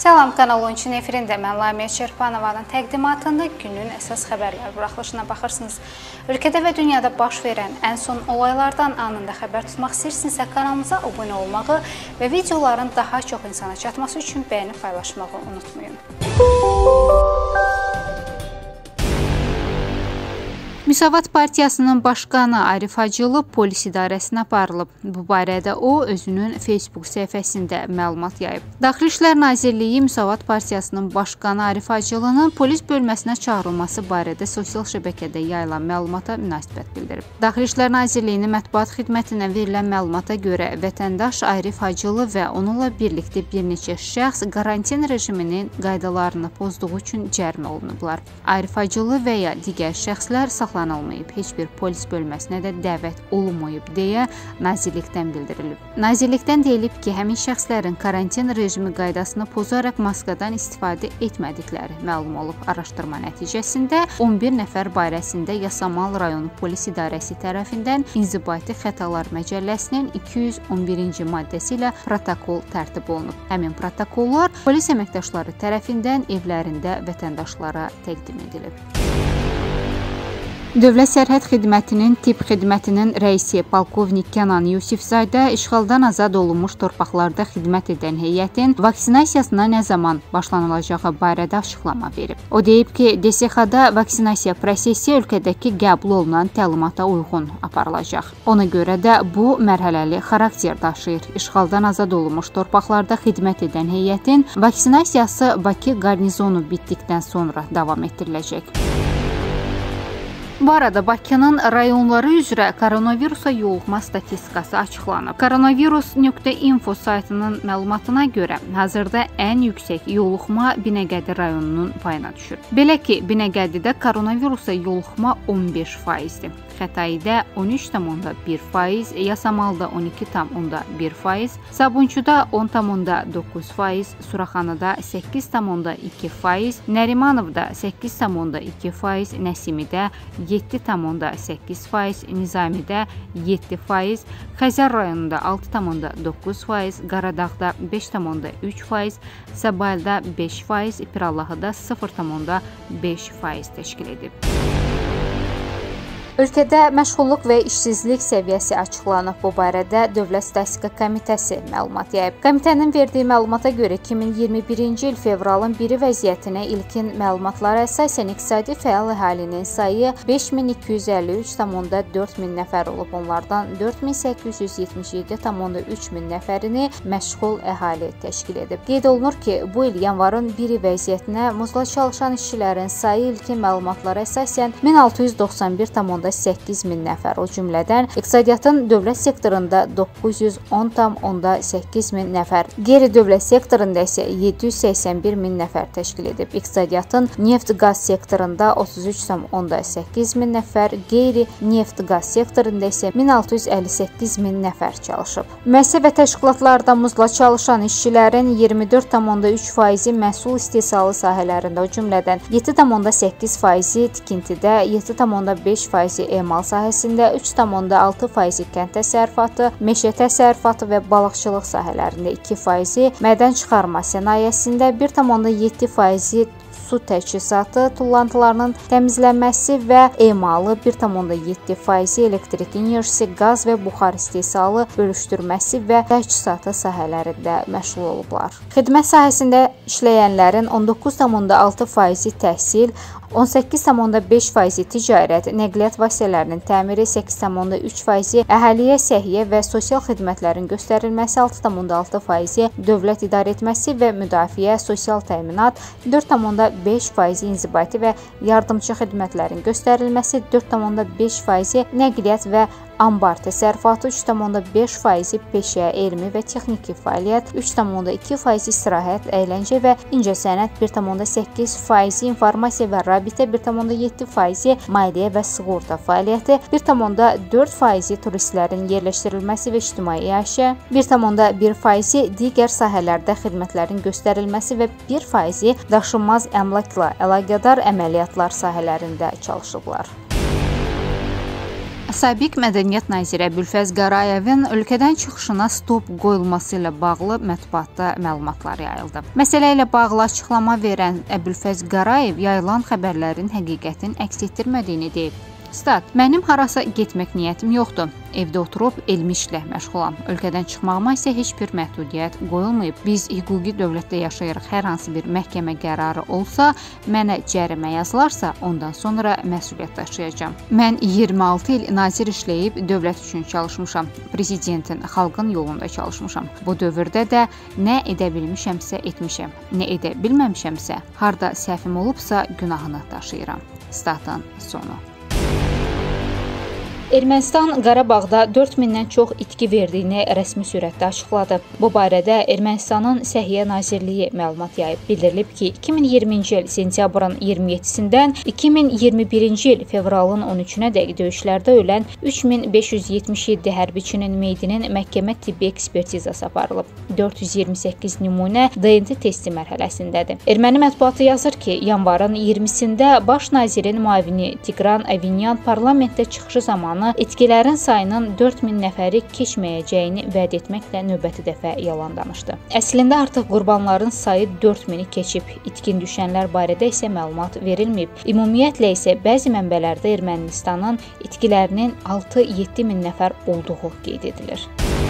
Salam, Kanal 13-ün efirində mən Lamiyə Çerpanovanın təqdimatında günün əsas xəbərlər buraxılışına baxırsınız. Ölkədə və dünyada baş verən ən son olaylardan anında xəbər tutmaq istəyirsinizsə kanalımıza abunə olmağı və videoların daha çox insana çatması üçün bəyənib paylaşmağı unutmayın. Müsavat Partiyasının başqanı Arif Hacılı polis idarəsinə aparılıb. Bu barədə o, özünün Facebook səhifəsində məlumat yayıb. Daxili İşlər Nazirliyi Müsavat Partiyasının başqanı Arif Hacılının polis bölməsinə çağırılması barədə sosial şəbəkədə yayılan məlumata münasibət bildirib. Daxili İşlər Nazirliyinin mətbuat xidmətindən verilən məlumata görə vətəndaş Arif Hacılı və onunla birlikdə bir neçə şəxs karantin rejiminin qaydalarını pozduğu üçün cərimə olunublar. Arif Hacılı və ya digər şəxslər saxlanılmayıb, heç bir polis bölməsinə də dəvət olunmayıb deyə Nazirlikdən bildirilib. Nazirlikdən deyilib ki, həmin şəxslərin karantin rejimi qaydasını pozaraq maskadan istifadə etmədikləri məlum olub. Araşdırma nəticəsində 11 nəfər barəsində Yasamal rayonu polis idarəsi tərəfindən İnzibati Xətalar Məcəlləsinin 211-ci maddəsi ilə protokol tərtib olunub. Həmin protokollar polis əməkdaşları tərəfindən evlərində vətəndaşlara təqdim edilib. Dövlət Sərhəd Xidmətinin Tibb Xidmətinin rəisi Polkovnik Kənan Yusifzadə işğaldan azad olunmuş torpaqlarda xidmət edən heyətin vaksinasiyasına nə zaman başlanılacağı barədə açıqlama verib. O deyib ki, DSX-da vaksinasiya prosesi ölkədəki qəbul olunan təlimata uyğun aparılacaq. Ona görə də bu mərhələli xarakter daşıyır. İşğaldan azad olunmuş torpaqlarda xidmət edən heyətin vaksinasiyası Bakı qarnizonu bitdikdən sonra davam etdiriləcək. Bu arada Bakının rayonları üzrə koronavirusa yoluxma statistikası açıqlanıb. Koronavirus.info saytının məlumatına görə hazırda ən yüksək yoluxma Binəqədi rayonunun payına düşür. Belə ki, Binəqədidə koronavirusa yoluxma 15%-dir. Xətayidə 13,1%, Yasamalda 12,1%, Sabunçuda 10,9%, Suraxanıda 8,2%, Nərimanovda 8,2%, Nəsimidə 7,8%, Nizamidə 7%, Xəzər rayonunda 6,9%, Qaradağda 5,3%, Səbaildə 5%, Pirallahıda 0,5% təşkil edib. Ölkədə məşğulluq və işsizlik səviyyəsi açıqlanıb. Bu barədə Dövlət Statistika Komitəsi məlumat yayıb. Komitənin verdiyi məlumata görə 2021-ci il fevralın 1-i vəziyyətinə ilkin məlumatlara əsasən iqtisadi fəal əhalinin sayı 5253,4 min nəfər olub. Onlardan 4877,3 min nəfərini məşğul əhali təşkil edib. Qeyd olunur ki, bu il yanvarın 1-i vəziyyətinə muzla çalışan işçilərin sayı ilkin məlumatlara əsasən 1691,8 min nəfər, o cümlədən iqtisadiyyatın dövlət sektorunda 910,8 min nəfər, qeyri-dövlət sektorunda isə 781 min nəfər təşkil edib. İqtisadiyyatın neft-qaz sektorunda 33,8 min nəfər, qeyri-neft-qaz sektorunda isə 1658 min nəfər çalışıb. Müəssisə və təşkilatlarda muzla çalışan işçilərin 24,3% məhsul istehsalı sahələrində, o cümlədən 7,8% tikintidə, 7,5% emal sahəsində, 3,6% kənd təsərrüfatı, meşə təsərrüfatı və balıqçılıq sahələrində 2%, mədən çıxarma sənayesində 1,7%, su təchizatı, tullantılarının təmizlənməsi və emalı 1,7%, elektrik enerjisi, qaz və buxar istehsalı, bölüşdürməsi və təchizatı sahələrində məşğul olublar. Xidmət sahəsində işləyənlərin 19,6% təhsil, 18,5% ticarət, nəqliyyat vasitələrinin təmiri, 8,3%, əhaliyə səhiyyə və sosial xidmətlərin göstərilməsi, 6,6%, dövlət idarəetməsi və müdafiə, sosial təminat, 4,5%, inzibati və yardımçı xidmətlərin göstərilməsi, 4,5%, nəqliyyat və ambar təsərrüfatı, 3,5% peşə, elmi və texniki fəaliyyət, 3,2% istirahət, əyləncə və incəsənət, 1,8% informasiya və rabitə, 1,7% maliyyə və sığorta fəaliyyəti, 1,4% turistlərin yerləşdirilməsi və ictimai iaşə, 1,1% digər sahələrdə xidmətlərin göstərilməsi və 1% daşınmaz əmlakla əlaqədar əməliyyatlar sahələrində çalışıblar. Sabiq Mədəniyyət naziri Əbülfəz Qarayevin ölkədən çıxışına stop qoyulması ilə bağlı mətbuatda məlumatlar yayıldı. Məsələ ilə bağlı açıqlama verən Əbülfəz Qarayev yayılan xəbərlərin həqiqətin əks etdirmədiyini deyib. Stat: Mənim harasa getmək niyyətim yoxdur. Evdə oturub elmi işlə məşğulam. Ölkədən çıxmağıma isə heç bir məhdudiyyət qoyulmayıb. Biz hüquqi dövlətdə yaşayırıq. Hər hansı bir məhkəmə qərarı olsa, mənə cərimə yazılarsa, ondan sonra məsuliyyət daşıyacağam. Mən 26 il nazir işləyib dövlət üçün çalışmışam. Prezidentin, xalqın yolunda çalışmışam. Bu dövrdə də nə edə bilmişəmsə etmişəm. Nə edə bilməmişəmsə, harda səhvim olubsa günahını daşıyıram. Statın sonu. Ermənistan Qarabağda 4000-dən çox itki verdiyini rəsmi sürətdə açıqladı. Bu barədə Ermənistanın Səhiyyə Nazirliyi məlumat yayıb. Bildirilib ki, 2020-ci il sentyabrın 27-sindən 2021-ci il fevralın 13-nədək döyüşlərdə ölən 3577 hərbiçinin meyidinin məhkəmə tibbi ekspertizası aparılıb. 428 nümunə DNT testi mərhələsindədir. Erməni mətbuatı yazır ki, yanvarın 20-sində baş nazirin müavini Tigran Avinyan parlamentdə çıxışı zamanı itkilərin sayının 4000 nəfəri keçməyəcəyini vəd etməklə növbəti dəfə yalan danışdı. Əslində artıq qurbanların sayı 4000-i keçib. İtkin düşənlər barədə isə məlumat verilməyib. Ümumiyyətlə isə bəzi mənbələrdə Ermənistanın itkilərinin 6-7 min nəfər olduğu qeyd edilir.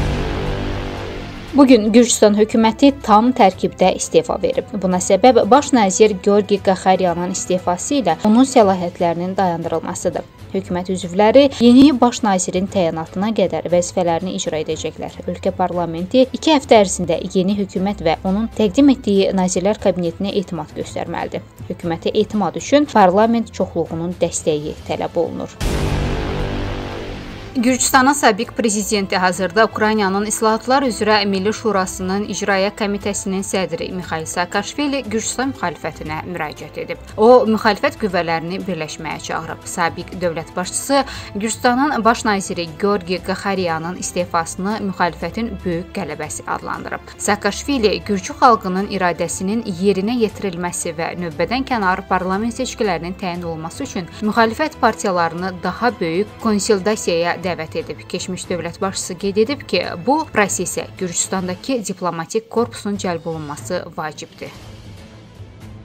Bugün Gürcüstan hökuməti tam tərkibdə istefa verib. Buna səbəb baş nazir Georgi Qaxaryanın istefası ilə onun səlahiyyətlərinin dayandırılmasıdır. Hökumət üzvləri yeni baş nazirin təyinatına qədər vəzifələrini icra edəcəklər. Ölkə parlamenti 2 həftə ərzində yeni hökumət və onun təqdim etdiyi Nazirlər Kabinetinə etimad göstərməlidir. Hökumətə etimad üçün parlament çoxluğunun dəstəyi tələb olunur. Gürcüstanın sabiq prezidenti hazırda Ukraynanın İslahatlar üzrə Milli Şurasının İcraiyyə Komitəsinin sədri Mixail Saakashvili Gürcüstan müxalifətinə müraciət edib. O, müxalifət qüvvələrini birləşməyə çağırıb. Sabiq dövlət başçısı Gürcüstanın baş naziri Georgi Qaxaryanın istefasını müxalifətin böyük qələbəsi adlandırıb. Saakashvili Gürcü xalqının iradəsinin yerinə yetirilməsi və növbədən kənar parlament seçkilərinin təyin olunması üçün müxalifət partiyalarını daha böyük konsolidasiyaya dəvət edib. Keçmiş dövlət başçısı qeyd edib ki, bu prosesə Gürcüstandakı diplomatik korpusun cəlb olunması vacibdir.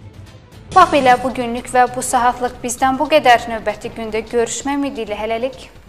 Bax belə bugünlük və bu saatlıq bizdən bu qədər. Növbəti gündə görüşmək ümidi ilə hələlik.